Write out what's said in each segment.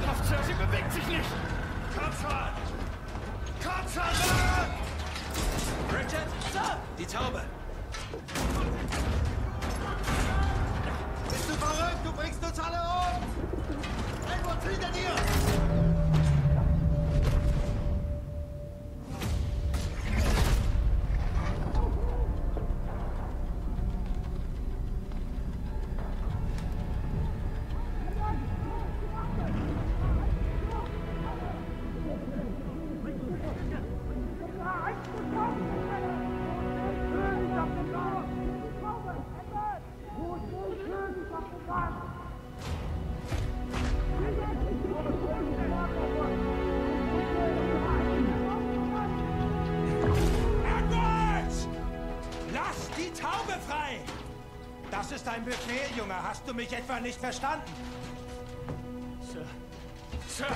Kraft, Sir, sie bewegt sich nicht! Kapsan! Kapsan! Richard? Sir! Die Taube! Bist du verrückt? Du bringst uns alle um! Edward, hinter dir! Das ist ein Befehl, Junge. Hast du mich etwa nicht verstanden? Sir. Sir!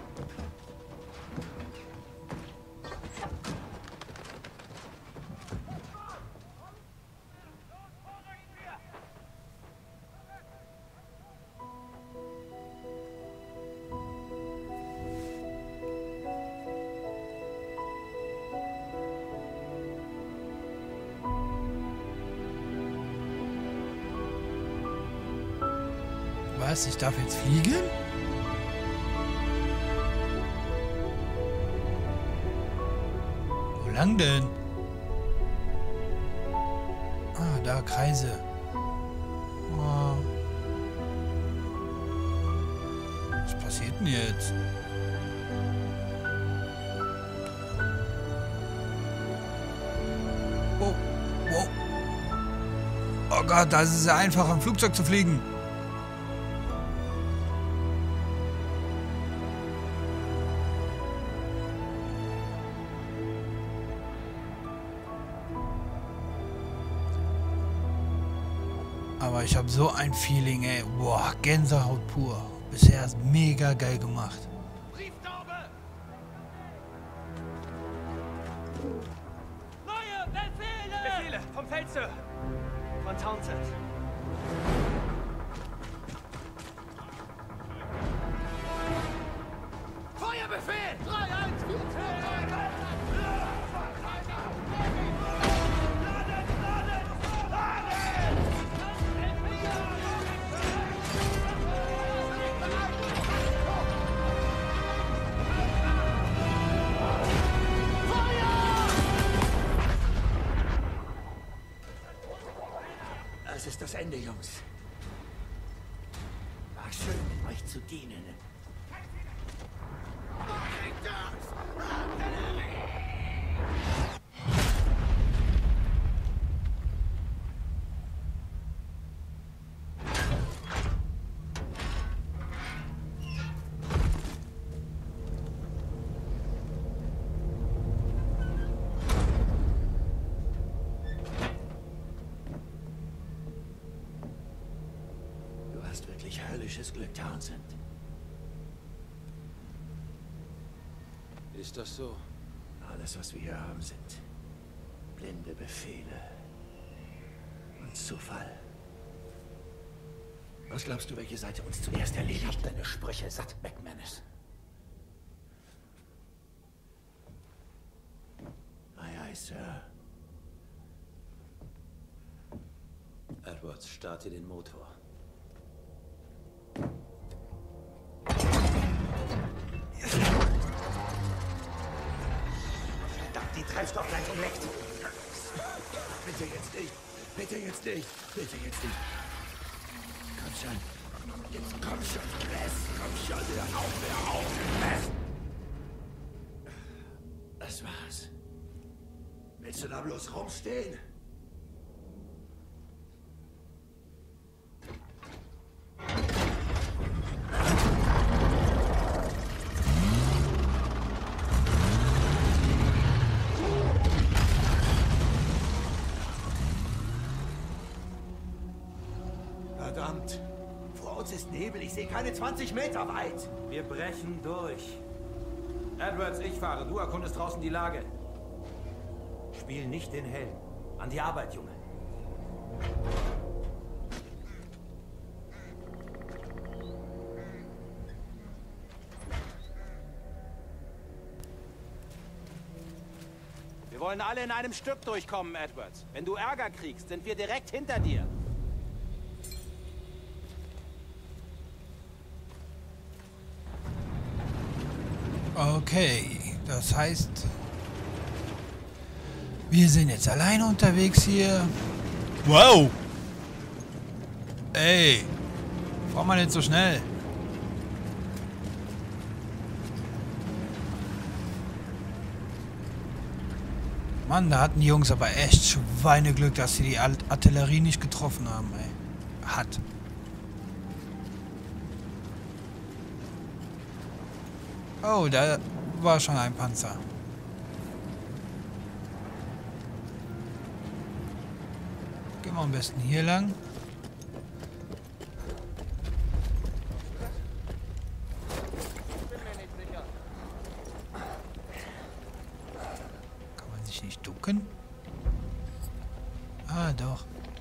Was? Ich darf jetzt fliegen? Wo lang denn? Ah, da Kreise. Oh. Was passiert denn jetzt? Oh, wow. Oh Gott, das ist ja einfach, im Flugzeug zu fliegen. Aber ich habe so ein Feeling, ey. Boah, Gänsehaut pur. Bisher ist mega geil gemacht. Brieftaube! Neue Befehle! Befehle vom Feld, Sir. Von Townsend. Feuerbefehl! 3-1-4-2! Das ist das Ende, Jungs. War schön, euch zu dienen. Wirklich höllisches Glück, Townsend. Ist das so? Alles, was wir hier haben, sind blinde Befehle und Zufall. Was glaubst du, welche Seite uns zuerst erledigt? Ich hab deine Sprüche satt, McManus. Aye, aye, Sir. Edwards, starte den Motor. Verdammt, die Treibstoffleitung leckt. Bitte jetzt nicht. Bitte jetzt nicht. Bitte jetzt nicht. Komm schon. Jetzt komm schon, Chris. Komm schon, hör auf, Chris. Das war's. Willst du da bloß rumstehen? Verdammt! Vor uns ist Nebel, ich sehe keine 20 Meter weit! Wir brechen durch. Edwards, ich fahre. Du erkundest draußen die Lage. Spiel nicht den Helm. An die Arbeit, Junge. wollen alle in einem Stück durchkommen, Edwards. Wenn du Ärger kriegst, sind wir direkt hinter dir. Okay, das heißt, wir sind jetzt alleine unterwegs hier. Wow! Ey, fahr mal nicht so schnell. Mann, da hatten die Jungs aber echt Schweineglück, dass sie die Artillerie nicht getroffen haben, ey. Hat. Oh, da war schon ein Panzer. Gehen wir am besten hier lang. Kann man sich nicht ducken? Ah, doch.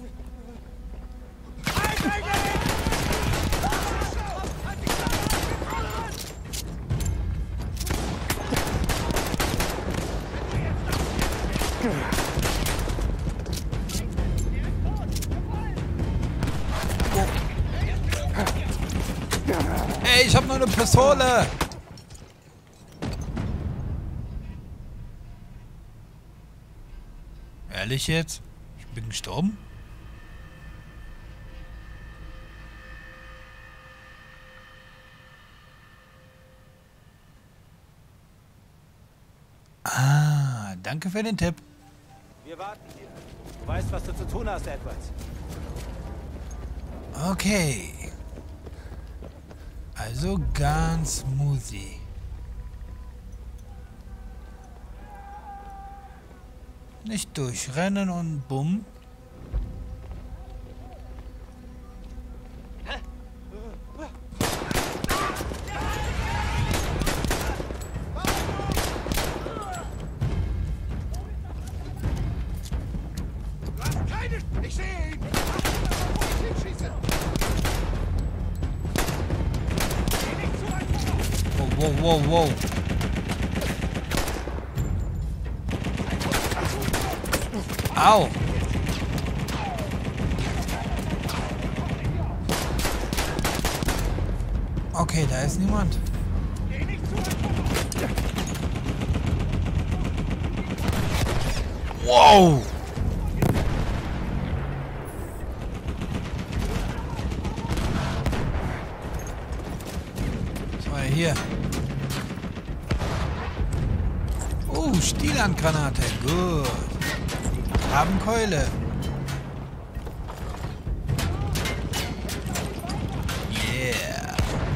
Ey, ich hab nur eine Pistole. Ehrlich jetzt? Ich bin gestorben? Ah, danke für den Tipp. Wir warten hier. Du weißt, was du zu tun hast, Edwards. Okay. Also ganz smoothie. Nicht durchrennen und bumm. Ich sehe ihn! Schieße! Wow, wow, wow. Au! Okay, da ist niemand. Wow! So, hier. Oh, Stielandgranate. Gut. Haben Keule. Yeah.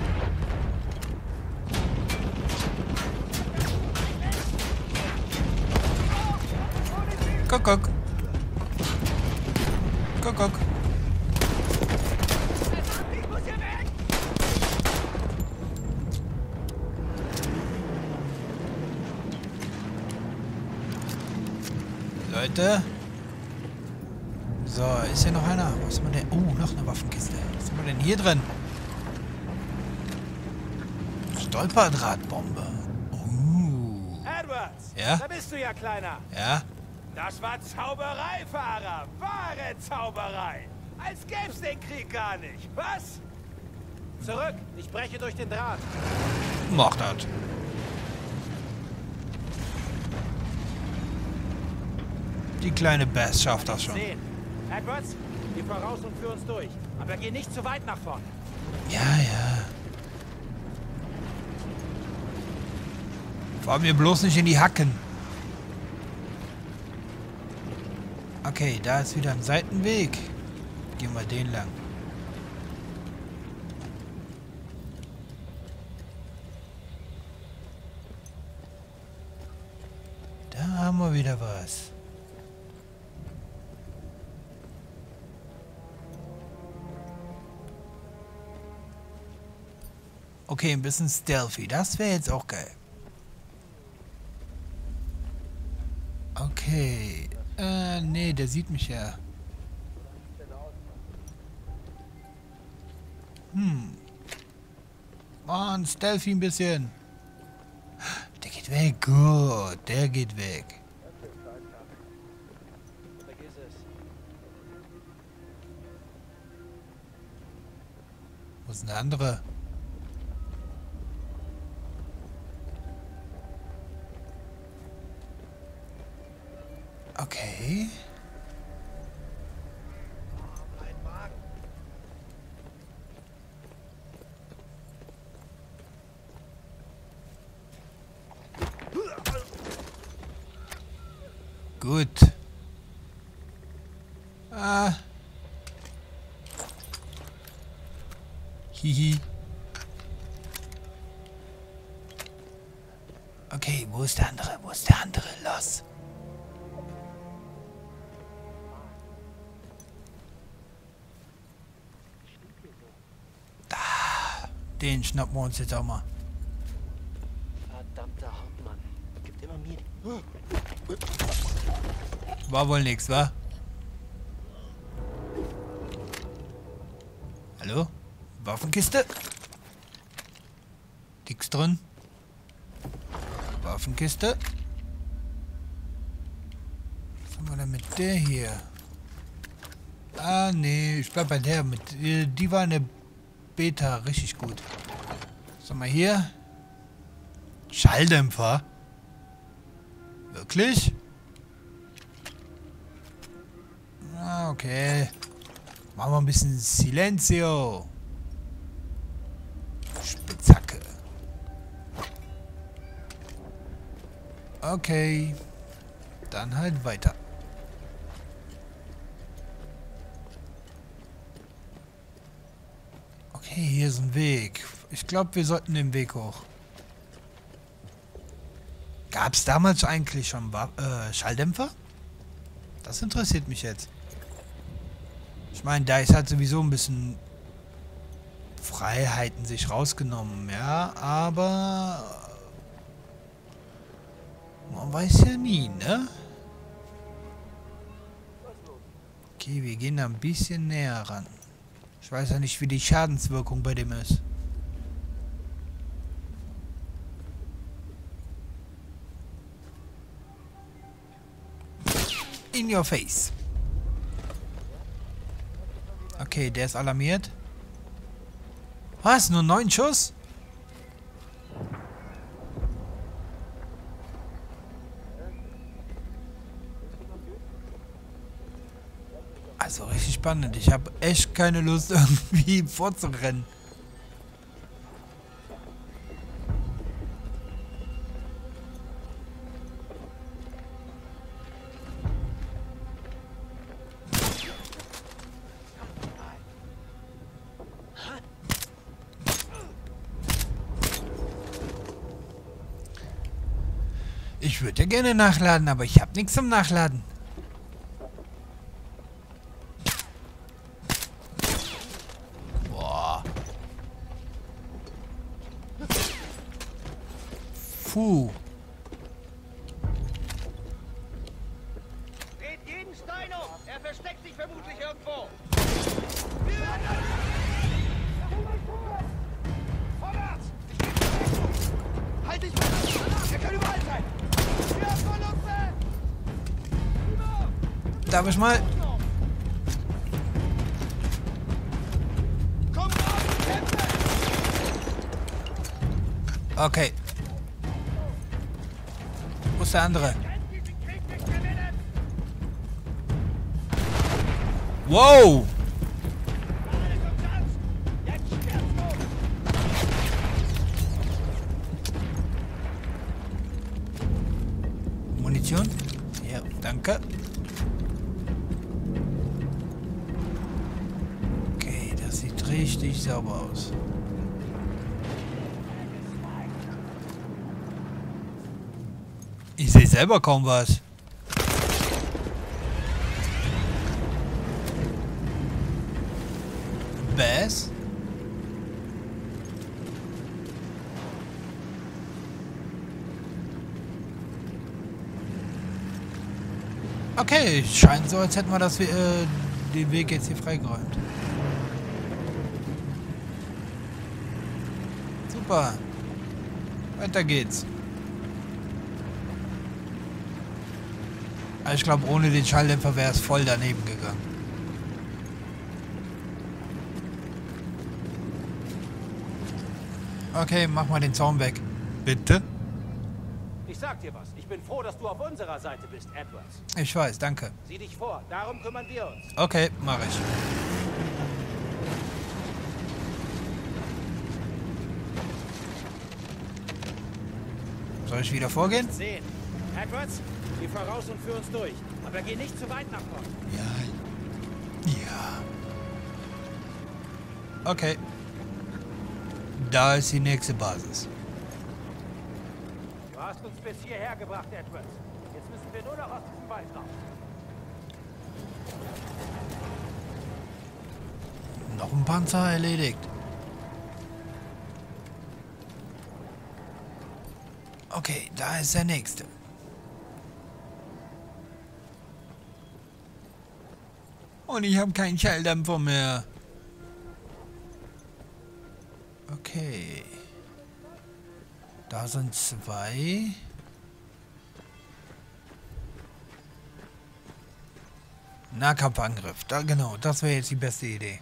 Kuckuck. Kuckuck. Leute. So, ist hier noch einer? Was ist man denn? Oh, noch eine Waffenkiste. Was haben wir denn hier drin? Stolperdrahtbombe. Edwards! Ja? Da bist du ja, Kleiner. Ja? Das war Zauberei, Fahrer. Wahre Zauberei. Als gäb's den Krieg gar nicht. Was? Zurück. Ich breche durch den Draht. Mach das. Die kleine Bass schafft das schon. Sehen. Edwards, geh voraus und führ uns durch. Aber geh nicht zu weit nach vorne. Ja, ja. Fahr mir bloß nicht in die Hacken. Okay, da ist wieder ein Seitenweg. Gehen wir den lang. Da haben wir wieder was. Okay, ein bisschen stealthy. Das wäre jetzt auch geil. Okay. Nee, der sieht mich ja. Mann, stealthy ein bisschen. Der geht weg. Gut, der geht weg. ist denn der andere? Okay. Gut. Ah. Hihi. Okay, wo ist der andere? Wo ist der andere? Los. Da. Den schnappen wir uns jetzt auch mal. Verdammter Hauptmann. Gibt immer mir. War wohl nix, wa? Hallo? Waffenkiste? Nix drin. Waffenkiste. Was haben wir denn mit der hier? Ah, nee, ich bleib bei der. Die war eine Beta, richtig gut. Was haben wir hier? Schalldämpfer? Wirklich? Ah, okay. Machen wir ein bisschen Silenzio. Spitzhacke. Okay. Dann halt weiter. Okay, hier ist ein Weg. Ich glaube, wir sollten den Weg hoch. Gab es damals eigentlich schon Schalldämpfer? Das interessiert mich jetzt. Ich meine, DICE hat sowieso ein bisschen Freiheiten sich rausgenommen, ja, aber man weiß ja nie, ne? Okay, wir gehen da ein bisschen näher ran. Ich weiß ja nicht, wie die Schadenswirkung bei dem ist. In your face. Okay, der ist alarmiert. Was? Nur 9 Schuss? Also richtig spannend. Ich habe echt keine Lust, irgendwie vorzurennen. Ich würde ja gerne nachladen, aber ich habe nichts zum Nachladen. Boah. Puh. Dreht jeden Stein um! Er versteckt sich vermutlich irgendwo! Vorwärts! Halt dich fest! Er kann überall sein! Wir haben Verluste! Darf ich mal? Komm raus! Kämpfe! Okay. Wo ist der andere? Diesen Krieg nicht gewinnen! Wow! Alles umsonst! Jetzt stirbst du! Munition? Ja, danke. Okay, das sieht richtig sauber aus. Ich sehe selber kaum was. Bass? Okay, scheint so, als hätten wir den Weg jetzt hier freigeräumt. Super. Weiter geht's. Ich glaube, ohne den Schalldämpfer wäre es voll daneben gegangen. Okay, mach mal den Zaun weg. Bitte? Ich sag dir was. Ich bin froh, dass du auf unserer Seite bist, Edwards. Ich weiß, danke. Sieh dich vor. Darum kümmern wir uns. Okay, mach ich. Soll ich wieder vorgehen? Sehen. Edwards, geh voraus und führ uns durch. Aber geh nicht zu weit nach Norden. Ja. Ja. Okay. Da ist die nächste Basis. Du hast uns bis hierher gebracht, Edwards. Jetzt müssen wir nur noch aus diesem Wald raus. Noch ein Panzer erledigt. Okay, da ist der nächste. Und ich habe keinen Schalldämpfer mehr. Okay. Da sind zwei. Nahkampfangriff. Da, genau, das wäre jetzt die beste Idee.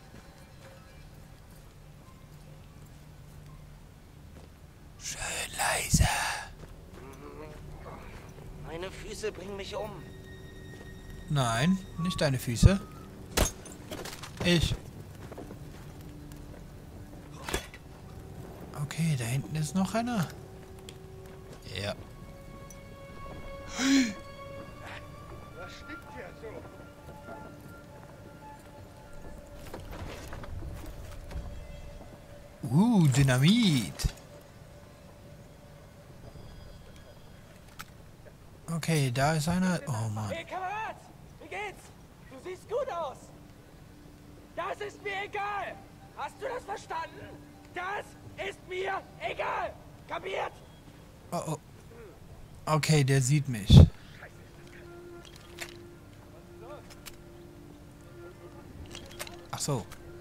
Schön leise. Meine Füße bringen mich um. Nein, nicht deine Füße. Ich. Okay, da hinten ist noch einer. Ja. Was stimmt hier so? Dynamit. Okay, da ist einer. Oh Mann. Hey, Kamerad! Wie geht's? Du siehst gut aus. Das ist mir egal. Hast du das verstanden? Das ist mir egal. Kapiert? Oh, oh. Okay, der sieht mich. Ach so.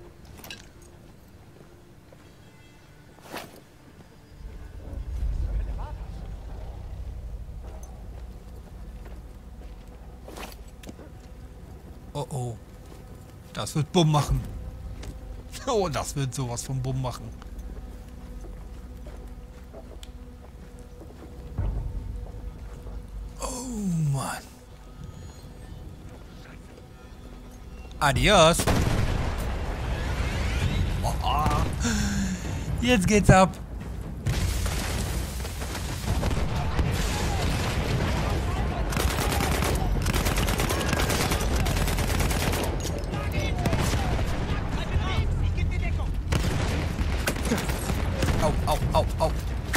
Oh oh. Das wird Bumm machen. Oh, das wird sowas von Bumm machen. Oh Mann. Adios. Oh, jetzt geht's ab. Au, au, au, au.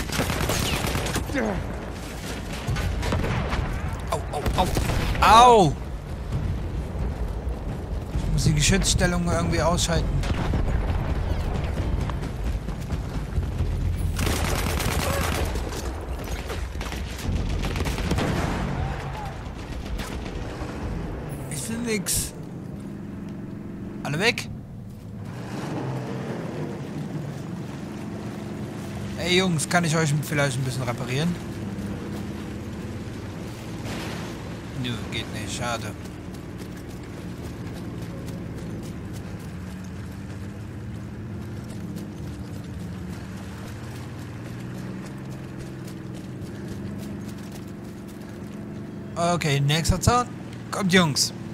Au, au, au. Au! Ich muss die Geschützstellung irgendwie ausschalten. Ich sehe nix. Alle weg? Hey Jungs, kann ich euch vielleicht ein bisschen reparieren? Nö, geht nicht, schade. Okay, nächster Zaun. Kommt, Jungs.